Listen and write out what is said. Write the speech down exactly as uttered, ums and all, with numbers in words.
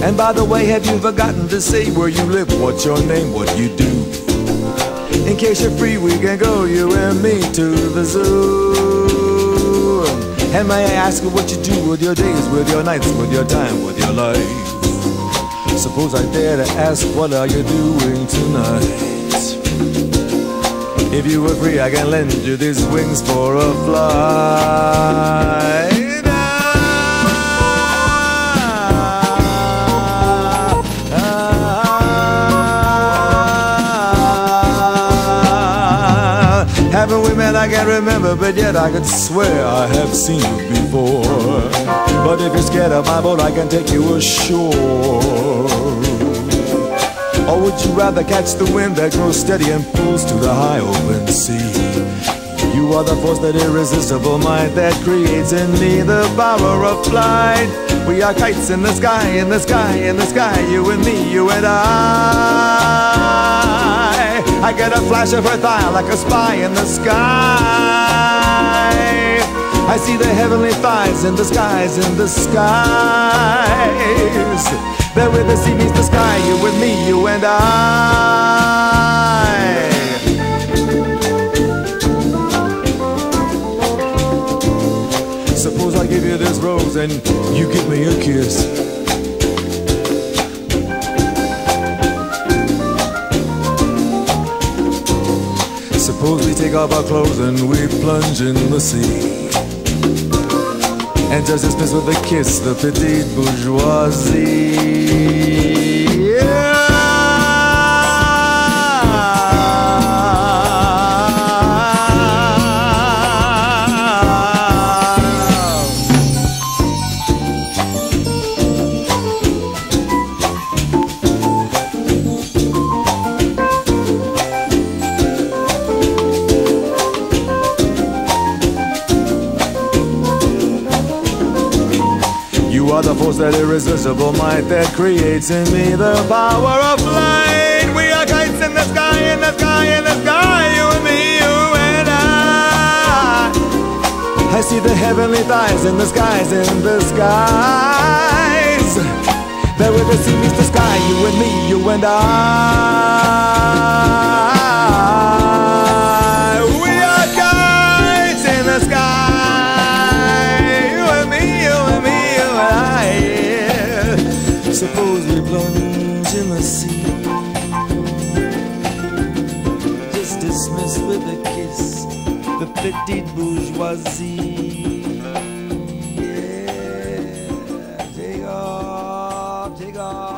And by the way, have you forgotten to say where you live, what's your name, what you do? In case you're free, we can go, you and me, to the zoo. And may I ask you what you do with your days, with your nights, with your time, with your life? Suppose I dare to ask, what are you doing tonight? If you were free, I can lend you these wings for a flight. Haven't we met? I can't remember, but yet I could swear I have seen you before. But if you're scared of my boat, I can take you ashore. Or would you rather catch the wind that grows steady and pulls to the high open sea? You are the force, that irresistible might that creates in me the power of flight. We are kites in the sky, in the sky, in the sky, you and me, you and I. I get a flash of her thigh like a spy in the sky. I see the heavenly thighs in the skies, in the skies. There where the sea meets the sky, you and me, you and I. Suppose I give you this rose and you give me a kiss. Suppose we take off our clothes and we plunge in the sea, and just dismiss with a kiss the petite bourgeoisie. Yeah. You are the force, that irresistible might that creates in me the power of flight. We are kites in the sky, in the sky, in the sky, you and me, you and I. I see the heavenly thighs in the skies, in the skies. There where the sea meets the sky, you and me, you and I. We are kites in the sky. Suppose we plunge in the sea, just dismissed with a kiss the petite bourgeoisie. Yeah, take off, take off.